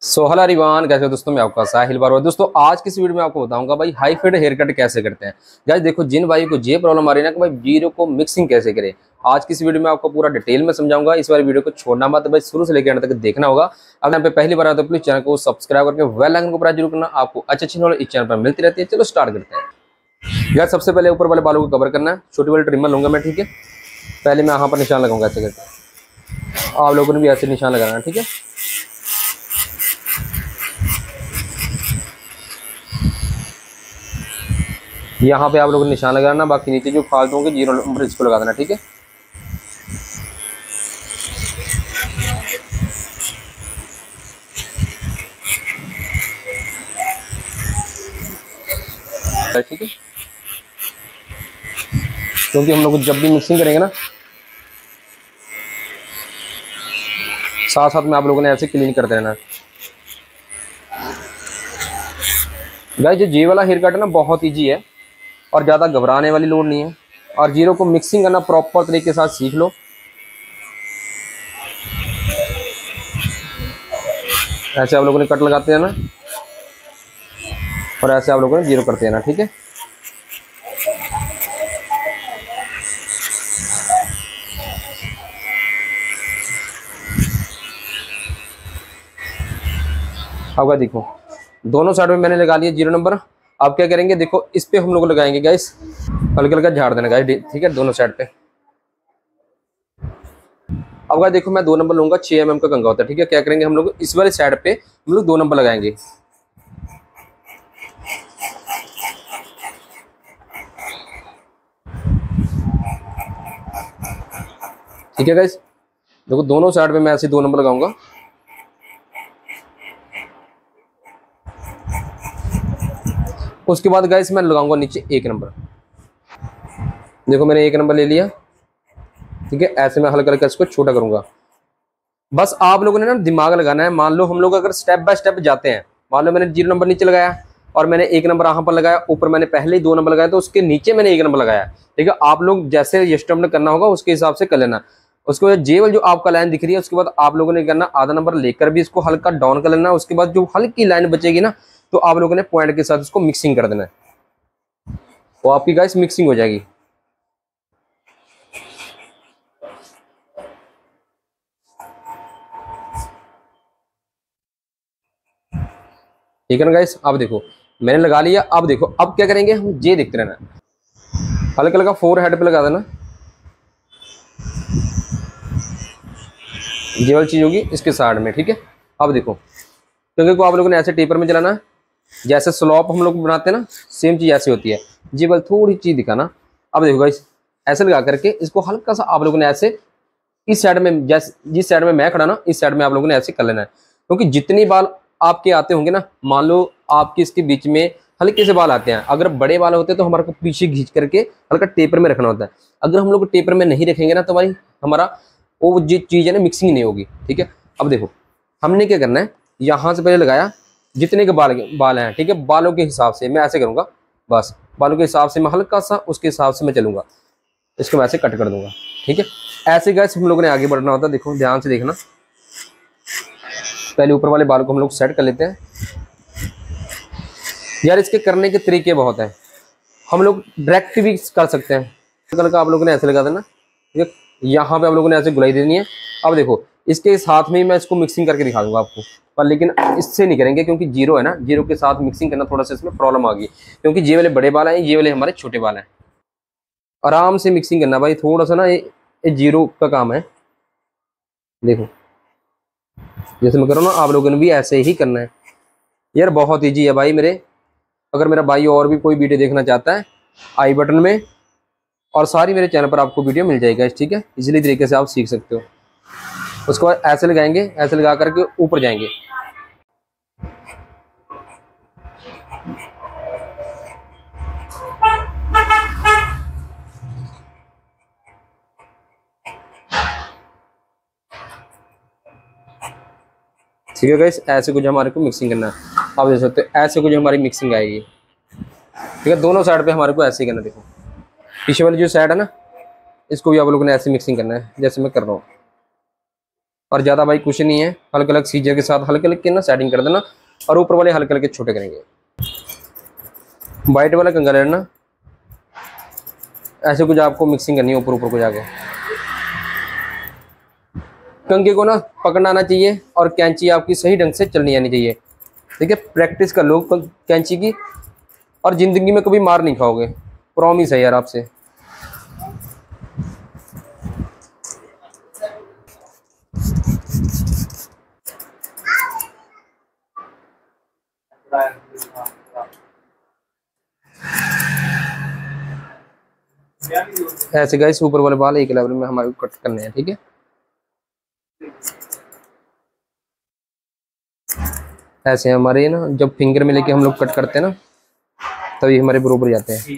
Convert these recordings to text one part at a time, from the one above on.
सोहला रिवान कैसे हो दोस्तों। मैं आपका साहिल बारवा। दोस्तों आज की इस वीडियो में आपको बताऊंगा भाई हाई फेड हेयर कट कैसे करते हैं। गाइस देखो, जिन भाई को ये प्रॉब्लम आ रही है ना कि भाई जीरो को मिक्सिंग कैसे करें, आज की इस वीडियो में आपको पूरा डिटेल में समझाऊंगा। इस बार वीडियो को छोड़ना मत भाई, शुरू से लेकर अंत तक देखना होगा। अगर यहाँ पे पहली बार आए तो प्लीज चैनल को सब्सक्राइब करके बेल आइकन को प्रेस जरूर करना। आपको अच्छी नॉलेज इस चैनल पर मिलती रहती है। चलो स्टार्ट करते हैं। यार सबसे पहले ऊपर वाले बालों को कवर करना है। छोटी वाली ट्रिमर लूंगा मैं, ठीक है। पहले मैं यहाँ पर निशान लगाऊंगा ऐसे करके। आप लोगों ने भी ऐसे निशान लगाना है, ठीक है। यहाँ पे आप लोगों को निशान लगाना, बाकी नीचे जो फालतू होंगे जीरो नंबर इसको लगा देना, ठीक है। ठीक है, क्योंकि हम लोग जब भी मिक्सिंग करेंगे ना, साथ साथ में आप लोगों ने ऐसे क्लीन करते रहना। गाइस जो जी वाला हेयर कट है ना, बहुत ईजी है और ज़्यादा घबराने वाली लोड नहीं है। और जीरो को मिक्सिंग करना प्रॉपर तरीके के साथ सीख लो। ऐसे आप लोगों ने कट लगाते हैं ना, और ऐसे आप लोगों ने जीरो करते हैं ना, ठीक है। अब देखो दोनों साइड में मैंने लगा लिया जीरो नंबर। अब क्या करेंगे, देखो इस पे हम लोग लगाएंगे गाइस, हल्का हल्का झाड़ देना गाइस, ठीक है, दोनों साइड पे। अब गाइस देखो मैं 2 नंबर लूंगा, 6 mm का कंघा होता है, ठीक है। क्या करेंगे हम लोग, इस वाले साइड पे हम लोग 2 नंबर लगाएंगे। ठीक है गाइस, देखो दोनों साइड पे मैं ऐसे 2 नंबर लगाऊंगा। उसके बाद गाइस मैं लगाऊंगा नीचे 1 नंबर। देखो मैंने 1 नंबर ले लिया, ठीक है। ऐसे मैं हल्का हल्का इसको छोटा करूंगा। बस आप लोगों ने ना दिमाग लगाना है। मान लो हम लोग अगर स्टेप बाय स्टेप जाते हैं, मान लो मैंने 0 नंबर नीचे लगाया और मैंने 1 नंबर यहाँ पर लगाया, ऊपर मैंने पहले ही 2 नंबर लगाया, तो उसके नीचे मैंने 1 नंबर लगाया, ठीक है। आप लोग जैसे एडजस्टमेंट करना होगा उसके हिसाब से कर लेना। उसके बाद जेवल जो आपका लाइन दिख रही है, उसके बाद आप लोगों ने करना आधा नंबर लेकर भी इसको हल्का डाउन कर लेना। उसके बाद जो हल्की लाइन बचेगी ना, तो आप लोगों ने पॉइंट के साथ इसको मिक्सिंग कर देना है, तो आपकी गाइस मिक्सिंग हो जाएगी। ठीक है ना गाइस, अब देखो मैंने लगा लिया। अब देखो अब क्या करेंगे हम, ये देखते रहना, हल्का हल्का फोर हेड पे लगा देना। ये वाली चीज होगी इसके साइड में, ठीक है। अब देखो क्योंकि को आप लोगों ने ऐसे टेपर में चलाना है, जैसे स्लॉप हम लोग बनाते हैं ना, सेम चीज ऐसे होती है। जी बल थोड़ी चीज दिखाना। अब देखो गाइस ऐसे लगा करके इसको हल्का सा आप लोगों ने ऐसे इस साइड में, जैसे जिस साइड में मैं खड़ा ना, इस साइड में आप लोगों ने ऐसे कर लेना है। क्योंकि जितनी बाल आपके आते होंगे ना, मान लो आपके इसके बीच में हल्के से बाल आते हैं, अगर बड़े बाल होते हैं तो हमारे को पीछे खींच करके हल्का टेपर में रखना होता है। अगर हम लोग टेपर में नहीं रखेंगे ना, तो भाई हमारा वो जो चीज़ है ना, मिक्सिंग नहीं होगी, ठीक है। अब देखो हमने क्या करना है, यहाँ से पहले लगाया जितने के बाल हैं, ठीक है, बालों के हिसाब से मैं ऐसे करूँगा। बस बालों के हिसाब से मैं हल्का सा उसके हिसाब से मैं चलूँगा, इसको मैं ऐसे कट कर दूंगा, ठीक है। ऐसे गैस हम लोगों ने आगे बढ़ना होता है। देखो ध्यान से देखना, पहले ऊपर वाले बालों को हम लोग सेट कर लेते हैं। यार इसके करने के तरीके बहुत हैं, हम लोग डायरेक्ट भी कर सकते हैं। कल का आप लोगों ने ऐसे लगा देना, ठीक है। यहाँ पे आप लोगों ने ऐसे गुलाई देनी है। अब देखो इसके साथ में ही मैं इसको मिक्सिंग करके दिखा दूंगा आपको, पर लेकिन इससे नहीं करेंगे क्योंकि जीरो है ना, जीरो के साथ मिक्सिंग करना थोड़ा सा इसमें प्रॉब्लम आ गई, क्योंकि ये वाले बड़े बाल हैं, ये वाले हमारे छोटे बाल हैं। आराम से मिक्सिंग करना भाई, थोड़ा सा ना ये जीरो का काम है। देखो जैसे मैं कर रहा हूँ ना, आप लोगों ने भी ऐसे ही करना है। यार बहुत ईजी है भाई मेरे। अगर मेरा भाई और भी कोई वीडियो देखना चाहता है, आई बटन में और सारी मेरे चैनल पर आपको वीडियो मिल जाएगा, ठीक है। इजीली तरीके से आप सीख सकते हो। उसके बाद ऐसे लगाएंगे, ऐसे लगा करके ऊपर जाएंगे। ठीक है गाइस, ऐसे कुछ हमारे को मिक्सिंग करना है। आप देख सकते हो ऐसे कुछ हमारी मिक्सिंग आएगी, ठीक है। दोनों साइड पे हमारे को ऐसे ही करना। देखो पीछे वाली जो साइड है ना, इसको भी आप लोगों ने ऐसे मिक्सिंग करना है जैसे मैं कर रहा हूँ। और ज़्यादा भाई कुछ नहीं है, हल्के हल्के सीजर के साथ हल्के हल्के ना सेटिंग कर देना, और ऊपर वाले हल्के हल्के छोटे करेंगे। वाइट वाला कंगा लेना, ऐसे कुछ आपको मिक्सिंग करनी है ऊपर ऊपर को जाके। कंगे को ना पकड़ना आना चाहिए और कैंची आपकी सही ढंग से चलनी आनी चाहिए, ठीक है। प्रैक्टिस कर लो कैंची की, और ज़िंदगी में कभी मार नहीं खाओगे, प्रॉमिस है यार आपसे। ऐसे गाइस ऊपर वाले बाल एक लेवल में हमारे कट करने हैं, ठीक है। ऐसे हमारे ना जब फिंगर में लेके हम लोग कट करते हैं ना, तभी हमारे बरोबर जाते हैं।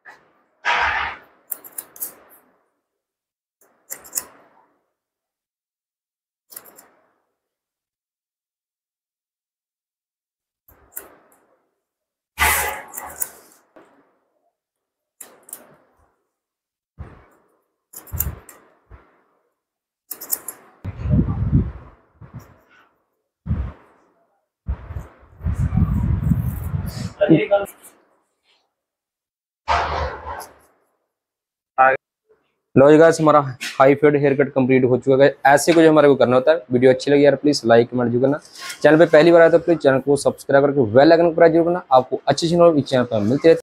लो जी गाइस, हमारा high fade hair cut complete हो चुका है। ऐसे कुछ हमारे को करना होता है। वीडियो अच्छी लगी यार प्लीज लाइक कमेंट जरूर करना। चैनल पे पहली बार आया तो प्लीज चैनल को सब्सक्राइब करके बेल आइकन को प्रेस जरूर करना। आपको अच्छी चीज़ इस चैनल पर मिलती है।